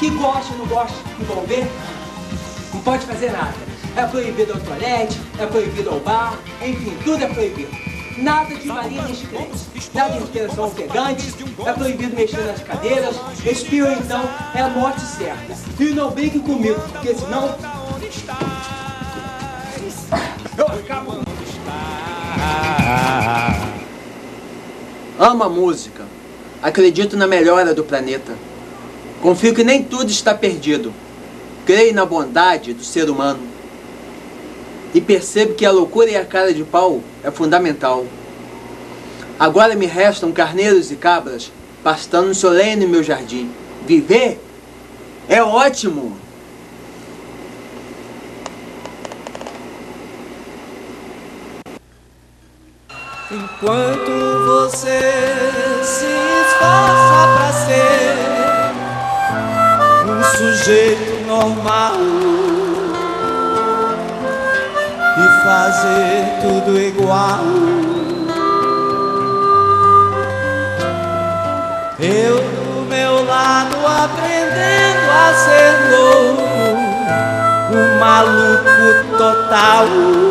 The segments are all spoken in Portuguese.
que gosta ou não gosta de vão ver, não pode fazer nada. É proibido ao toalete, é proibido ao bar, enfim, tudo é proibido. Nada de balinha chiclete, nada de respiração ofegante, é proibido mexer nas cadeiras, espirro então é a morte certa. E não brinque comigo, porque senão eu acabo. Amo a música, acredito na melhora do planeta. Confio que nem tudo está perdido. Creio na bondade do ser humano. E percebo que a loucura e a cara de pau é fundamental. Agora me restam carneiros e cabras pastando solene no meu jardim. Viver é ótimo! Enquanto você se esforça pra ser um sujeito normal e fazer tudo igual, eu do meu lado aprendendo a ser louco, um maluco total.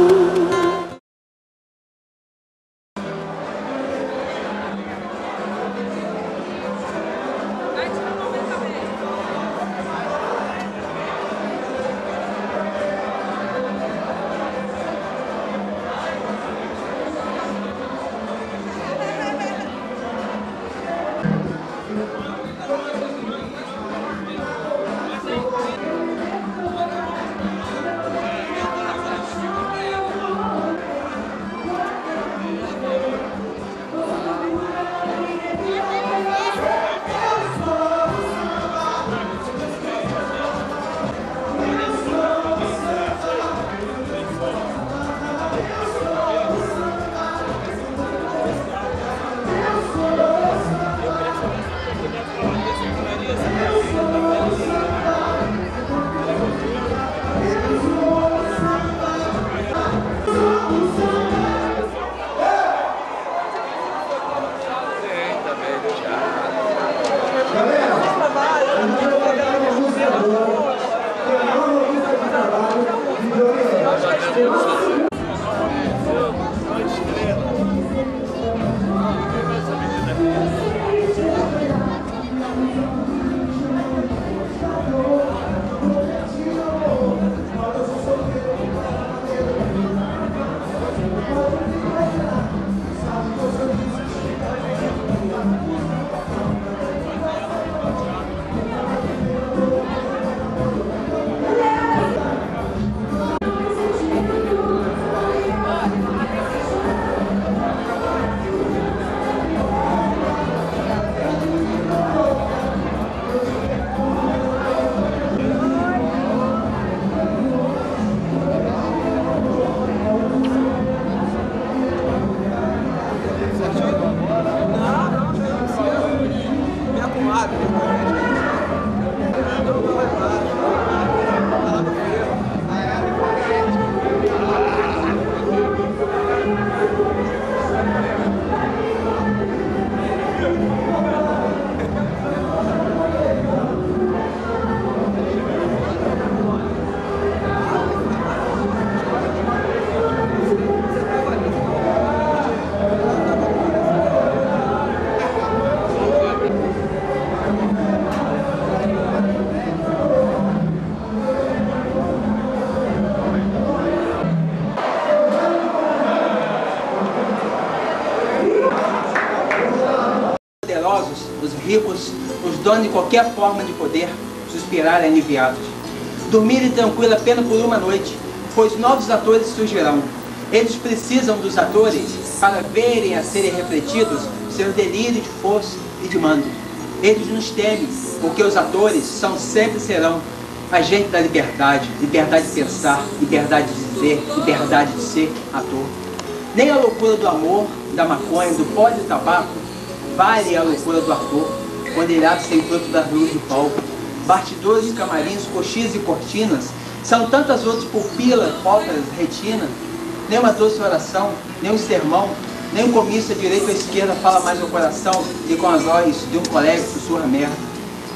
Os ricos, os donos de qualquer forma de poder, suspirarem aliviados. Dormirem tranquila apenas por uma noite, pois novos atores surgirão. Eles precisam dos atores para verem a serem refletidos seus delírios de força e de mando. Eles nos temem, porque os atores sempre serão agente da liberdade, liberdade de pensar, liberdade de dizer, liberdade de ser ator. Nem a loucura do amor, da maconha, do pó de tabaco vale a loucura do ator, quando ele abre sem fruto da luz do palco. Bastidores, camarins, coxins e cortinas são tantas outras pupilas, pálpebras, retina. Nem uma doce oração, nem um sermão, nem um comício à direita ou à esquerda fala mais ao coração e com as olhos de um colega que sussurra merda.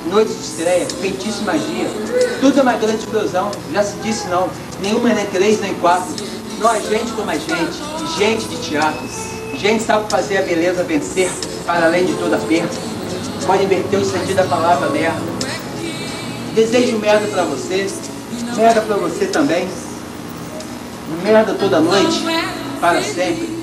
noite de estreia, feitiço e magia. Tudo é uma grande explosão, já se disse não. Nenhuma, nem três, nem quatro. Não há gente como a gente, gente de teatro. Gente sabe fazer a beleza vencer, para além de toda perda. Pode inverter o sentido da palavra merda. Desejo merda pra você, merda pra você também. Merda toda noite, para sempre.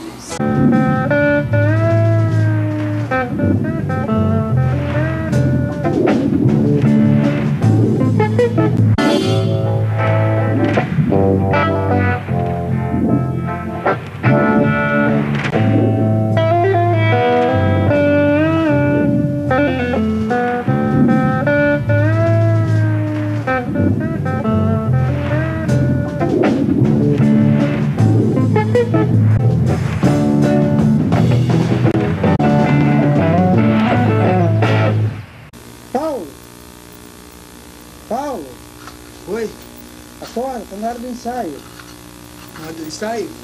Paulo, Oi, acorda, tá na hora do ensaio. na hora do ensaio?